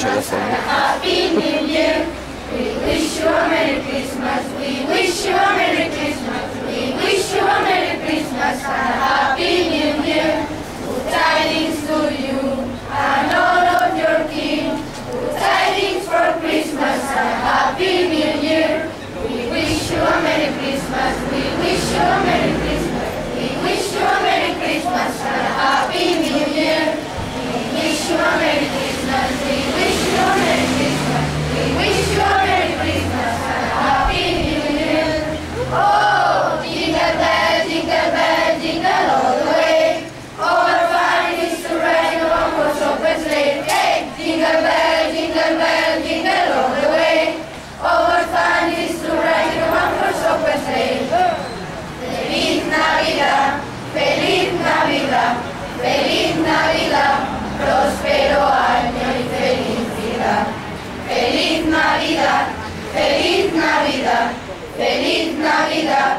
se lo sé. Happy New Year. We wish you a Merry Christmas. We wish you a Merry Christmas. We wish you a Merry Christmas and a Happy New Year. Good tidings to you and all of your kin. Good tidings for Christmas and a Happy New Year. We wish you a Merry Christmas. We wish you a Merry Christmas. We wish you a Merry Christmas and a Happy New Year. We wish you a Merry Christmas. We wish you a Merry Christmas. We wish you a Merry Christmas and a Happy New Year. Oh, jingle bell, jingle all the way. Our fun is to ride on one horse open sleigh. Hey, jingle bell, jingle all the way. Our fun is to ride on one horse open sleigh. Feliz Navidad, feliz Navidad, feliz Navidad, próspero año y felicidad. Feliz Navidad, feliz Navidad, feliz Navidad,